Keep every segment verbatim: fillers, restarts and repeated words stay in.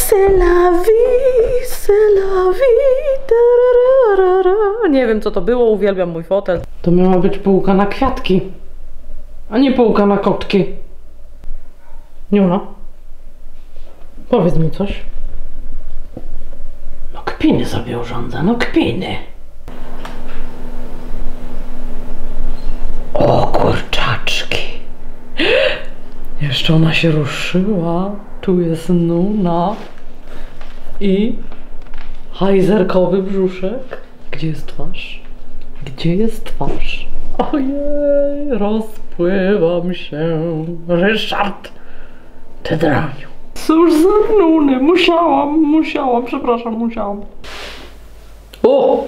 C'est la vie, c'est la vie. Nie wiem co to było, uwielbiam mój fotel. To miała być półka na kwiatki, a nie półka na kotki. Niuna, powiedz mi coś. No kpiny sobie urządza, no kpiny. O kurczaczki. Jeszcze ona się ruszyła. Tu jest Nuna. I hajzerkowy brzuszek. Gdzie jest twarz? Gdzie jest twarz? Ojej, rozpływam się. Ryszard, ty draniu. Cóż za Nuny, musiałam, musiałam, przepraszam, musiałam. O!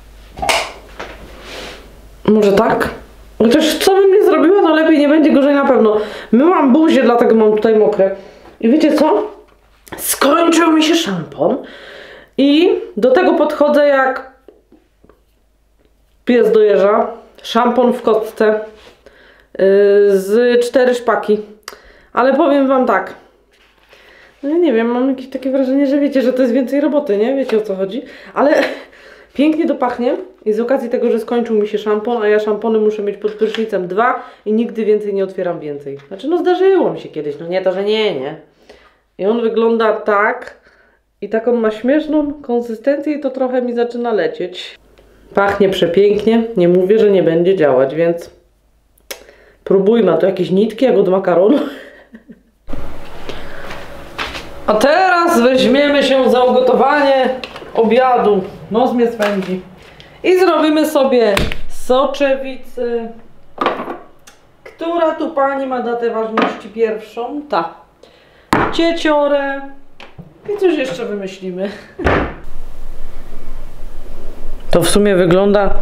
Może tak? Chociaż co bym nie zrobiła, to lepiej nie będzie, gorzej na pewno. Myłam buzię, dlatego mam tutaj mokre. I wiecie co? Skończył mi się szampon. I do tego podchodzę jak pies do jeża. Szampon w kostce. Yy, z cztery szpaki. Ale powiem wam tak. No ja nie wiem, mam jakieś takie wrażenie, że wiecie, że to jest więcej roboty, nie? Wiecie o co chodzi? Ale pięknie to pachnie i z okazji tego, że skończył mi się szampon, a ja szampony muszę mieć pod prysznicem dwa i nigdy więcej nie otwieram więcej. Znaczy no zdarzyło mi się kiedyś, no nie to, że nie, nie. I on wygląda tak i taką ma śmieszną konsystencję i to trochę mi zaczyna lecieć. Pachnie przepięknie, nie mówię, że nie będzie działać, więc próbujmy. A to jakieś nitki jak od makaronu. A teraz weźmiemy się za ugotowanie obiadu. Nos mnie swędzi. I zrobimy sobie soczewicę. Która tu pani ma datę ważności pierwszą? Ta. Cieciorę. I coś jeszcze wymyślimy. To w sumie wygląda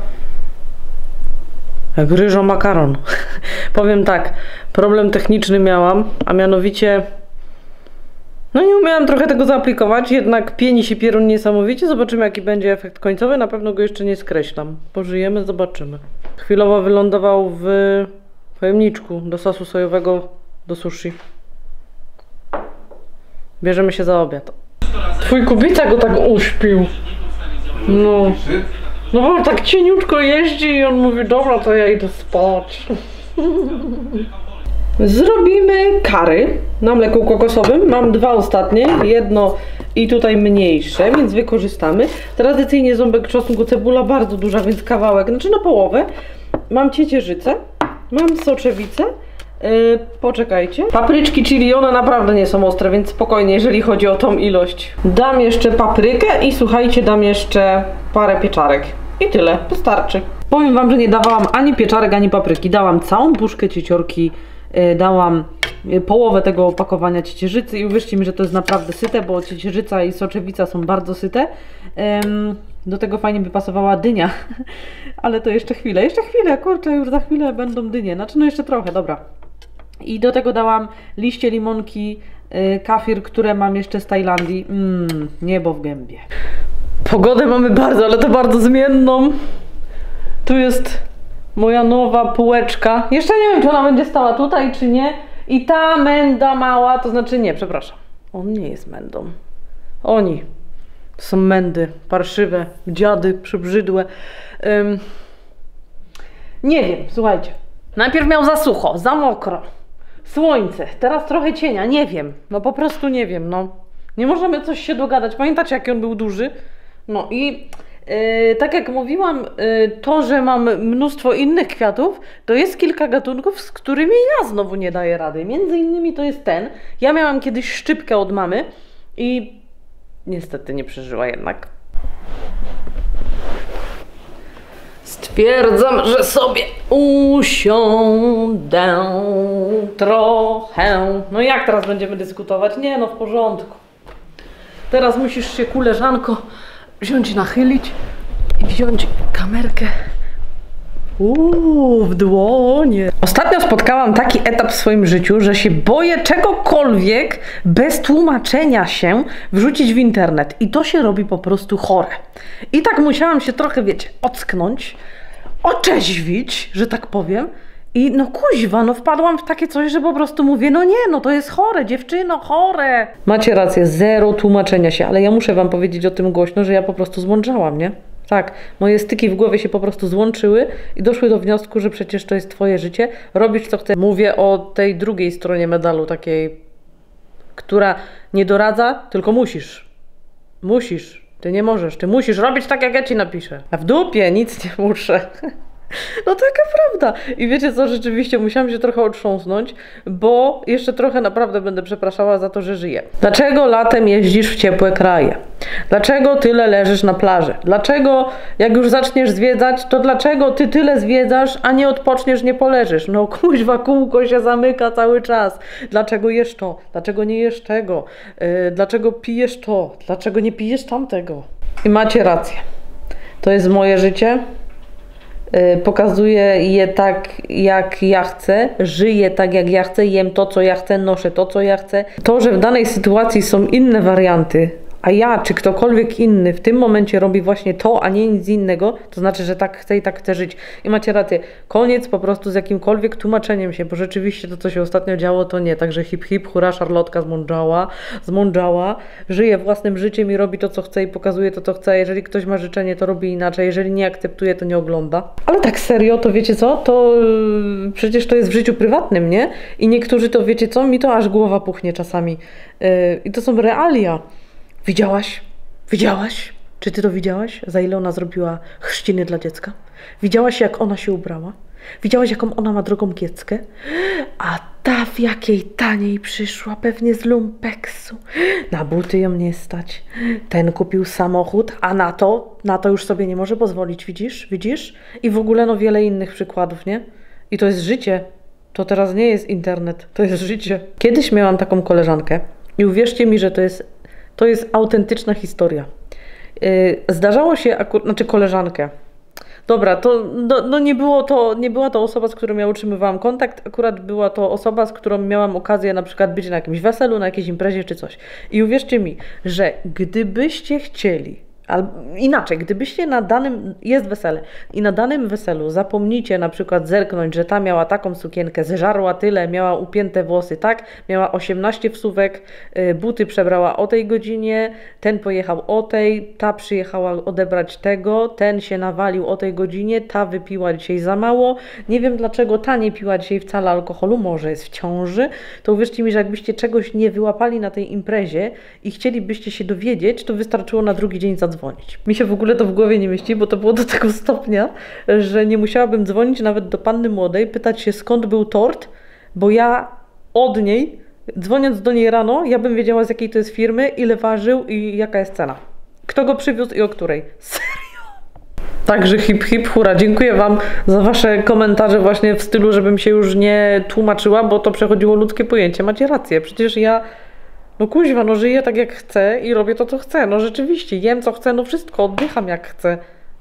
jak ryżo makaron. Powiem tak, problem techniczny miałam, a mianowicie no nie umiałam trochę tego zaaplikować, jednak pieni się pierun niesamowicie. Zobaczymy jaki będzie efekt końcowy, na pewno go jeszcze nie skreślam. Pożyjemy, zobaczymy. Chwilowo wylądował w pojemniczku do sosu sojowego do sushi. Bierzemy się za obiad. Twój Kubica go tak uśpił. No. No bo tak cieniutko jeździ i on mówi, dobra, to ja idę spać. Zrobimy curry na mleku kokosowym. Mam dwa ostatnie, jedno i tutaj mniejsze, więc wykorzystamy. Tradycyjnie ząbek czosnku, cebula bardzo duża, więc kawałek, znaczy na połowę. Mam ciecierzycę, mam soczewicę. Yy, poczekajcie. Papryczki chili, one naprawdę nie są ostre, więc spokojnie, jeżeli chodzi o tą ilość. Dam jeszcze paprykę i słuchajcie, dam jeszcze parę pieczarek. I tyle, wystarczy. Powiem wam, że nie dawałam ani pieczarek, ani papryki. Dałam całą puszkę cieciorki, yy, dałam yy, połowę tego opakowania ciecierzycy i uwierzcie mi, że to jest naprawdę syte, bo ciecierzyca i soczewica są bardzo syte. Yy, do tego fajnie by pasowała dynia, ale to jeszcze chwilę, jeszcze chwilę, kurczę, już za chwilę będą dynie, znaczy no jeszcze trochę, dobra. I do tego dałam liście limonki, yy, kafir, które mam jeszcze z Tajlandii. Mmm, niebo w gębie. Pogodę mamy bardzo, ale to bardzo zmienną. Tu jest moja nowa półeczka. Jeszcze nie wiem, czy ona będzie stała tutaj, czy nie. I ta menda mała, to znaczy nie, przepraszam. On nie jest mędą. Oni. To są mędy, parszywe, dziady, przybrzydłe. Ym. Nie wiem, słuchajcie. Najpierw miał za sucho, za mokro. Słońce, teraz trochę cienia, nie wiem, no po prostu nie wiem, no. Nie możemy coś się dogadać, pamiętacie jaki on był duży? No i yy, tak jak mówiłam, yy, to, że mam mnóstwo innych kwiatów, to jest kilka gatunków, z którymi ja znowu nie daję rady. Między innymi to jest ten, ja miałam kiedyś szczypkę od mamy i niestety nie przeżyła jednak. Stwierdzam, że sobie usiądę trochę. No jak teraz będziemy dyskutować? Nie, no w porządku. Teraz musisz się, koleżanko, wziąć, nachylić i wziąć kamerkę. Uuu, w dłonie. Ostatnio spotkałam taki etap w swoim życiu, że się boję czegokolwiek bez tłumaczenia się wrzucić w internet. I to się robi po prostu chore. I tak musiałam się trochę, wiecie, ocknąć, oczeźwić, że tak powiem. I no kuźwa, no wpadłam w takie coś, że po prostu mówię, no nie, no to jest chore, dziewczyno, chore. Macie rację, zero tłumaczenia się, ale ja muszę wam powiedzieć o tym głośno, że ja po prostu zmądrzałam, nie? Tak, moje styki w głowie się po prostu złączyły i doszły do wniosku, że przecież to jest twoje życie, robisz co chcesz. Mówię o tej drugiej stronie medalu, takiej, która nie doradza, tylko musisz. Musisz. Ty nie możesz, ty musisz robić tak, jak ja ci napiszę. A w dupie nic nie muszę. No taka prawda. I wiecie co, rzeczywiście musiałam się trochę otrząsnąć, bo jeszcze trochę naprawdę będę przepraszała za to, że żyję. Dlaczego latem jeździsz w ciepłe kraje? Dlaczego tyle leżysz na plaży? Dlaczego jak już zaczniesz zwiedzać, to dlaczego ty tyle zwiedzasz, a nie odpoczniesz, nie poleżysz? No kuźwa, kółko się zamyka cały czas. Dlaczego jesz to? Dlaczego nie jesz tego? Yy, dlaczego pijesz to? Dlaczego nie pijesz tamtego? I macie rację. To jest moje życie. Pokazuję je tak, jak ja chcę, żyję tak, jak ja chcę, jem to, co ja chcę, noszę to, co ja chcę. To, że w danej sytuacji są inne warianty, a ja, czy ktokolwiek inny w tym momencie robi właśnie to, a nie nic innego, to znaczy, że tak chcę i tak chcę żyć. I macie rację, koniec po prostu z jakimkolwiek tłumaczeniem się, bo rzeczywiście to, co się ostatnio działo, to nie. Także hip hip, hura, szarlotka zmądrzała, zmądrzała, żyje własnym życiem i robi to, co chce i pokazuje to, co chce. Jeżeli ktoś ma życzenie, to robi inaczej, jeżeli nie akceptuje, to nie ogląda. Ale tak serio, to wiecie co, to yy, przecież to jest w życiu prywatnym, nie? I niektórzy to, wiecie co, mi to aż głowa puchnie czasami. Yy, I to są realia. Widziałaś? Widziałaś? Czy ty to widziałaś? Za ile ona zrobiła chrzciny dla dziecka? Widziałaś, jak ona się ubrała? Widziałaś, jaką ona ma drogą kieckę? A ta w jakiej taniej przyszła, pewnie z lumpeksu. Na buty ją nie stać. Ten kupił samochód, a na to, na to już sobie nie może pozwolić, widzisz? Widzisz? I w ogóle no wiele innych przykładów, nie? I to jest życie. To teraz nie jest internet, to jest życie. Kiedyś miałam taką koleżankę i uwierzcie mi, że to jest To jest autentyczna historia. Zdarzało się akurat, znaczy koleżankę. Dobra, to no, no nie, było to, nie była to osoba, z którą ja utrzymywałam kontakt, akurat była to osoba, z którą miałam okazję na przykład być na jakimś weselu, na jakiejś imprezie czy coś. I uwierzcie mi, że gdybyście chcieli, albo inaczej, gdybyście na danym, jest wesele i na danym weselu zapomnicie na przykład zerknąć, że ta miała taką sukienkę, zeżarła tyle, miała upięte włosy, tak, miała osiemnaście wsówek, buty przebrała o tej godzinie, ten pojechał o tej, ta przyjechała odebrać tego, ten się nawalił o tej godzinie, ta wypiła dzisiaj za mało, nie wiem dlaczego ta nie piła dzisiaj wcale alkoholu, może jest w ciąży, to uwierzcie mi, że jakbyście czegoś nie wyłapali na tej imprezie i chcielibyście się dowiedzieć, to wystarczyło na drugi dzień zadzwonić. Mi się w ogóle to w głowie nie mieści, bo to było do tego stopnia, że nie musiałabym dzwonić nawet do panny młodej, pytać się skąd był tort, bo ja od niej, dzwoniąc do niej rano, ja bym wiedziała z jakiej to jest firmy, ile ważył i jaka jest cena. Kto go przywiózł i o której. Serio? Także hip hip hura. Dziękuję wam za wasze komentarze właśnie w stylu, żebym się już nie tłumaczyła, bo to przechodziło ludzkie pojęcie. Macie rację, przecież ja no kuźwa, no żyję tak jak chcę i robię to, co chcę. No rzeczywiście, jem co chcę, no wszystko, oddycham jak chcę.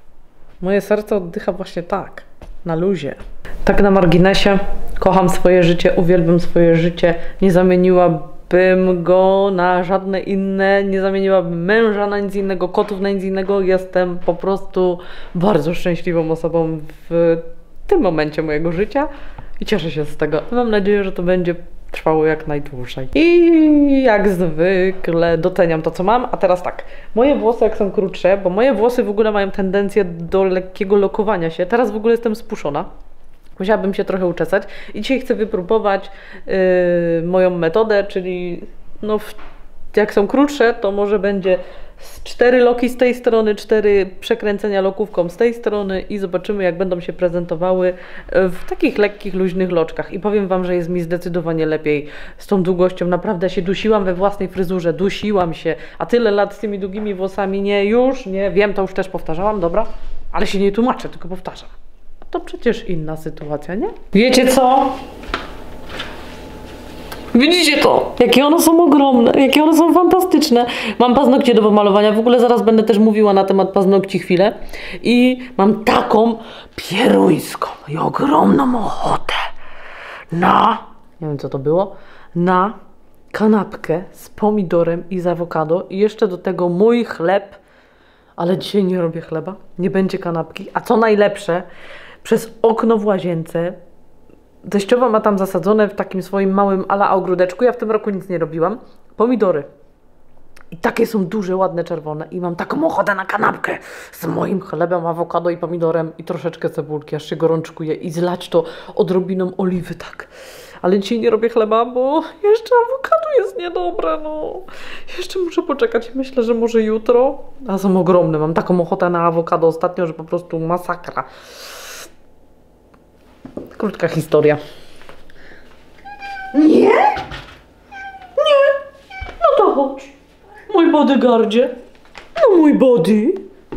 Moje serce oddycha właśnie tak, na luzie. Tak na marginesie, kocham swoje życie, uwielbiam swoje życie. Nie zamieniłabym go na żadne inne, nie zamieniłabym męża na nic innego, kotów na nic innego. Jestem po prostu bardzo szczęśliwą osobą w tym momencie mojego życia i cieszę się z tego. Mam nadzieję, że to będzie trwało jak najdłużej. I jak zwykle doceniam to, co mam. A teraz tak, moje włosy jak są krótsze, bo moje włosy w ogóle mają tendencję do lekkiego lokowania się. Teraz w ogóle jestem spuszczona. Musiałabym się trochę uczesać. I dzisiaj chcę wypróbować yy, moją metodę, czyli no, w, jak są krótsze, to może będzie cztery loki z tej strony, cztery przekręcenia lokówką z tej strony i zobaczymy, jak będą się prezentowały w takich lekkich, luźnych loczkach. I powiem wam, że jest mi zdecydowanie lepiej z tą długością. Naprawdę się dusiłam we własnej fryzurze, dusiłam się, a tyle lat z tymi długimi włosami nie, już nie, wiem, to już też powtarzałam, dobra? Ale się nie tłumaczę, tylko powtarzam. To przecież inna sytuacja, nie? Wiecie co? Widzicie to? Jakie one są ogromne, jakie one są fantastyczne. Mam paznokcie do pomalowania, w ogóle zaraz będę też mówiła na temat paznokci chwilę. I mam taką pieruńską i ogromną ochotę na, nie wiem co to było, na kanapkę z pomidorem i z awokado i jeszcze do tego mój chleb, ale dzisiaj nie robię chleba, nie będzie kanapki. A co najlepsze, przez okno w łazience teściowa ma tam zasadzone w takim swoim małym ala ogródeczku. Ja w tym roku nic nie robiłam. Pomidory. I takie są duże, ładne, czerwone. I mam taką ochotę na kanapkę z moim chlebem, awokado i pomidorem i troszeczkę cebulki, aż się gorączkuje. I zlać to odrobiną oliwy, tak. Ale dzisiaj nie robię chleba, bo jeszcze awokado jest niedobre, no. Jeszcze muszę poczekać. Myślę, że może jutro. A są ogromne. Mam taką ochotę na awokado ostatnio, że po prostu masakra. Krótka historia. Nie? Nie? No to chodź. Mój bodyguardzie. No mój body.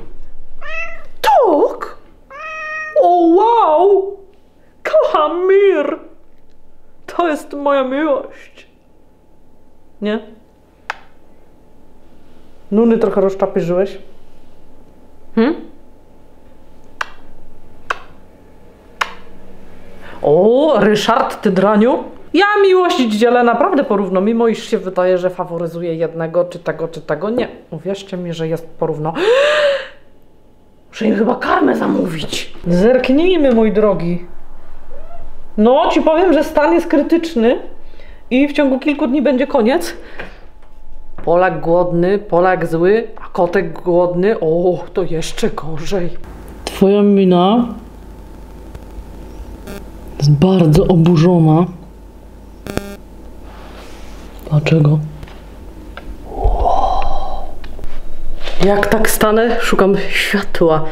Tak. O wow. Kocham mir. To jest moja miłość. Nie? Nuny trochę rozczapyżyłeś? Hmm? O, Ryszard, ty draniu. Ja miłość dzielę naprawdę porówno, mimo iż się wydaje, że faworyzuje jednego, czy tego, czy tego. Nie, uwierzcie mi, że jest porówno. Muszę im chyba karmę zamówić. Zerknijmy, mój drogi. No, ci powiem, że stan jest krytyczny i w ciągu kilku dni będzie koniec. Polak głodny, Polak zły, a kotek głodny. O, to jeszcze gorzej. Twoja mina jest bardzo oburzona. Dlaczego? Jak tak stanę, szukam światła.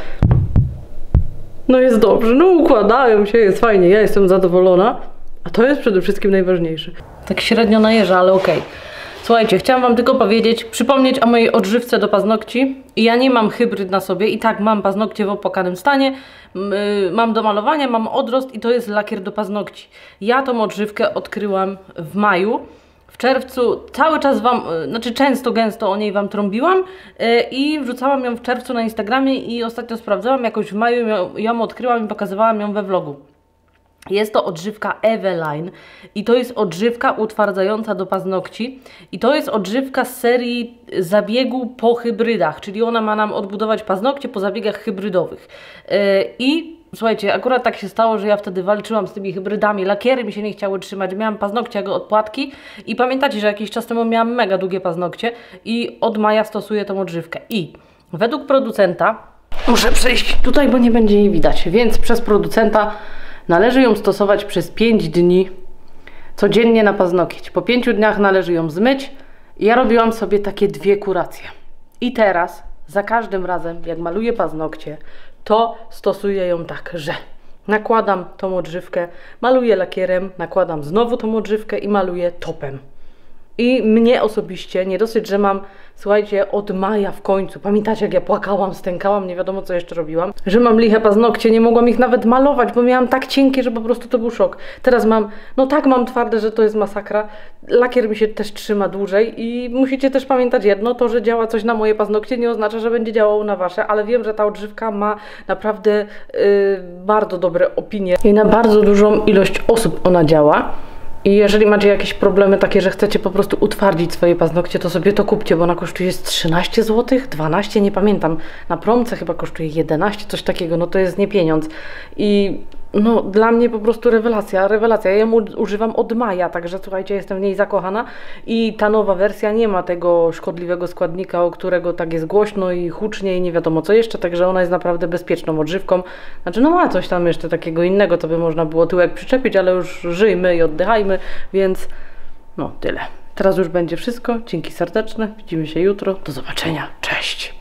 No jest dobrze, no układają się, jest fajnie, ja jestem zadowolona. A to jest przede wszystkim najważniejsze. Tak średnio najeżdża, ale okej. Okay. Słuchajcie, chciałam wam tylko powiedzieć, przypomnieć o mojej odżywce do paznokci. Ja nie mam hybryd na sobie i tak mam paznokcie w opłakanym stanie, yy, mam do malowania, mam odrost i to jest lakier do paznokci. Ja tą odżywkę odkryłam w maju. W czerwcu cały czas wam, znaczy często, gęsto o niej wam trąbiłam yy, i wrzucałam ją w czerwcu na Instagramie i ostatnio sprawdzałam, jakoś w maju ją, ją odkryłam i pokazywałam ją we vlogu. Jest to odżywka Eveline i to jest odżywka utwardzająca do paznokci i to jest odżywka z serii zabiegu po hybrydach, czyli ona ma nam odbudować paznokcie po zabiegach hybrydowych. Yy, I słuchajcie, akurat tak się stało, że ja wtedy walczyłam z tymi hybrydami, lakiery mi się nie chciały trzymać, miałam paznokcie jak od płatki i pamiętacie, że jakiś czas temu miałam mega długie paznokcie i od maja stosuję tą odżywkę. I według producenta, muszę przejść tutaj, bo nie będzie jej widać, więc przez producenta należy ją stosować przez pięć dni codziennie na paznokieć. Po pięciu dniach należy ją zmyć. Ja robiłam sobie takie dwie kuracje. I teraz za każdym razem, jak maluję paznokcie, to stosuję ją tak, że nakładam tą odżywkę, maluję lakierem, nakładam znowu tą odżywkę i maluję topem. I mnie osobiście, nie dosyć, że mam, słuchajcie, od maja w końcu, pamiętacie jak ja płakałam, stękałam, nie wiadomo co jeszcze robiłam, że mam liche paznokcie, nie mogłam ich nawet malować, bo miałam tak cienkie, że po prostu to był szok. Teraz mam, no tak mam twarde, że to jest masakra, lakier mi się też trzyma dłużej i musicie też pamiętać jedno, to, że działa coś na moje paznokcie nie oznacza, że będzie działało na wasze, ale wiem, że ta odżywka ma naprawdę yy, bardzo dobre opinie i na bardzo dużą ilość osób ona działa. I jeżeli macie jakieś problemy takie, że chcecie po prostu utwardzić swoje paznokcie, to sobie to kupcie, bo ona kosztuje trzynaście złotych, dwanaście, nie pamiętam. Na promce chyba kosztuje jedenaście, coś takiego, no to jest nie pieniądz. I no dla mnie po prostu rewelacja, rewelacja. Ja ją używam od maja, także słuchajcie, jestem w niej zakochana i ta nowa wersja nie ma tego szkodliwego składnika, o którego tak jest głośno i hucznie i nie wiadomo co jeszcze, także ona jest naprawdę bezpieczną odżywką. Znaczy no ma coś tam jeszcze takiego innego, to by można było tyłek przyczepić, ale już żyjmy i oddychajmy, więc no tyle. Teraz już będzie wszystko. Dzięki serdeczne, widzimy się jutro. Do zobaczenia, cześć!